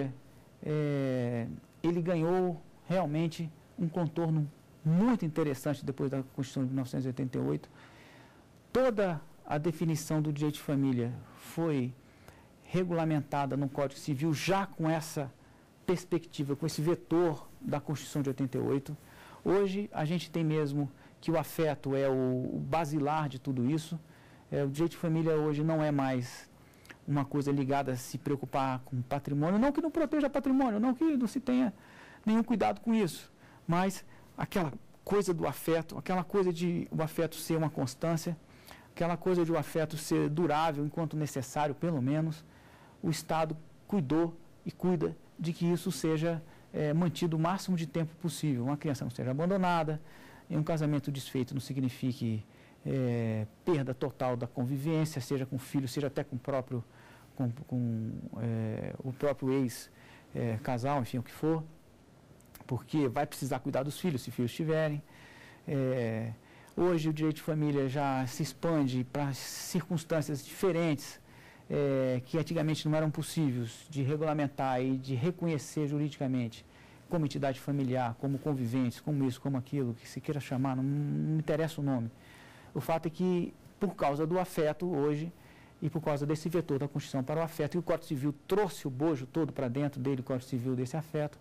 é, ele ganhou realmente um contorno muito interessante depois da Constituição de mil novecentos e oitenta e oito. Toda a definição do direito de família foi regulamentada no Código Civil já com essa perspectiva, com esse vetor da Constituição de oitenta e oito. Hoje, a gente tem mesmo que o afeto é o, o basilar de tudo isso. É, o direito de família hoje não é mais uma coisa ligada a se preocupar com patrimônio, não que não proteja patrimônio, não que não se tenha nenhum cuidado com isso, mas aquela coisa do afeto, aquela coisa de o afeto ser uma constância, aquela coisa de o afeto ser durável enquanto necessário, pelo menos, o Estado cuidou e cuida de que isso seja é, mantido o máximo de tempo possível, uma criança não seja abandonada, um casamento desfeito não signifique é, perda total da convivência, seja com o filho, seja até com o próprio com, com é, o próprio ex-casal, é, enfim, o que for, porque vai precisar cuidar dos filhos, se filhos tiverem. É, hoje o direito de família já se expande para circunstâncias diferentes, é, que antigamente não eram possíveis de regulamentar e de reconhecer juridicamente como entidade familiar, como conviventes, como isso, como aquilo, que se queira chamar, não, não me interessa o nome. O fato é que, por causa do afeto hoje, e por causa desse vetor da Constituição para o afeto, e o Código Civil trouxe o bojo todo para dentro dele, o Código Civil desse afeto,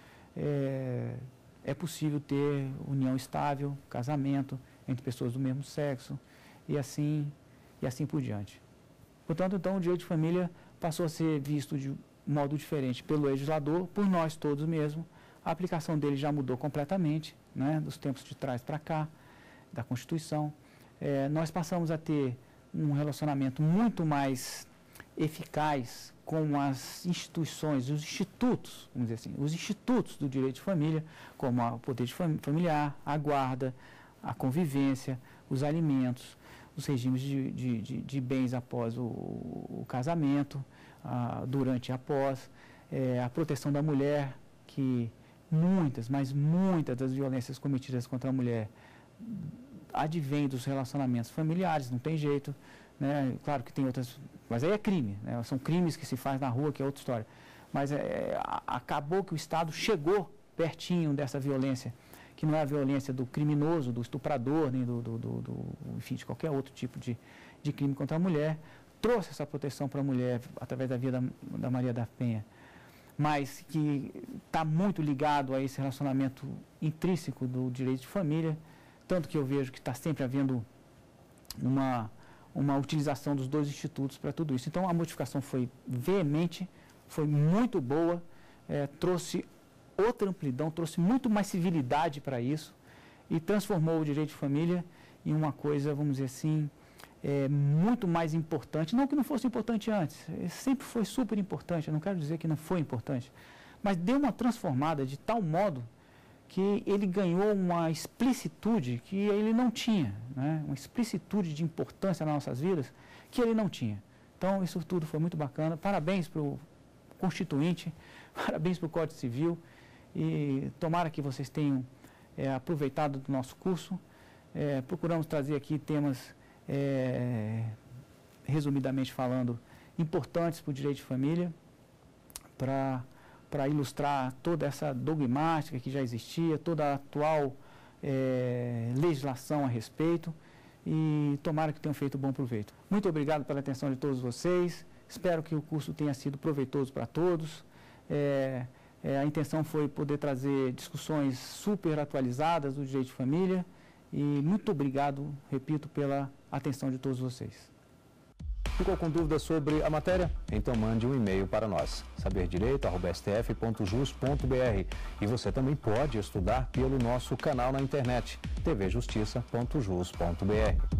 é, é possível ter união estável, casamento entre pessoas do mesmo sexo, e assim, e assim por diante. Portanto, então, o direito de família passou a ser visto de modo diferente pelo legislador, por nós todos mesmo. A aplicação dele já mudou completamente, né, dos tempos de trás para cá, da Constituição. É, nós passamos a ter um relacionamento muito mais eficaz com as instituições, os institutos, vamos dizer assim, os institutos do direito de família, como o poder de fam- familiar, a guarda, a convivência, os alimentos, os regimes de, de, de, de bens após o, o casamento, a, durante e após, é, a proteção da mulher, que muitas, mas muitas das violências cometidas contra a mulher advêm dos relacionamentos familiares, não tem jeito, né? Claro que tem outras, mas aí é crime, né? São crimes que se faz na rua, que é outra história. Mas é, acabou que o Estado chegou pertinho dessa violência, que não é a violência do criminoso, do estuprador, nem do, do, do, do enfim, de qualquer outro tipo de, de crime contra a mulher, trouxe essa proteção para a mulher através da via da, da Maria da Penha, mas que está muito ligado a esse relacionamento intrínseco do direito de família, tanto que eu vejo que está sempre havendo uma, uma utilização dos dois institutos para tudo isso. Então, a modificação foi veemente, foi muito boa, é, trouxe outra amplidão, trouxe muito mais civilidade para isso e transformou o direito de família em uma coisa, vamos dizer assim, é, muito mais importante. Não que não fosse importante antes, sempre foi super importante, eu não quero dizer que não foi importante, mas deu uma transformada de tal modo que ele ganhou uma explicitude que ele não tinha, né? Uma explicitude de importância nas nossas vidas que ele não tinha. Então, isso tudo foi muito bacana. Parabéns para o Constituinte, parabéns para o Código Civil e tomara que vocês tenham é, aproveitado do nosso curso. É, procuramos trazer aqui temas, é, resumidamente falando, importantes para o direito de família, para para ilustrar toda essa dogmática que já existia, toda a atual é, legislação a respeito, e tomara que tenham feito bom proveito. Muito obrigado pela atenção de todos vocês, espero que o curso tenha sido proveitoso para todos. É, é, a intenção foi poder trazer discussões super atualizadas do direito de família, e muito obrigado, repito, pela atenção de todos vocês. Ficou com dúvidas sobre a matéria? Então mande um e-mail para nós, saber direito arroba s t f ponto jus ponto b r. E você também pode estudar pelo nosso canal na internet, t v justiça ponto jus ponto b r.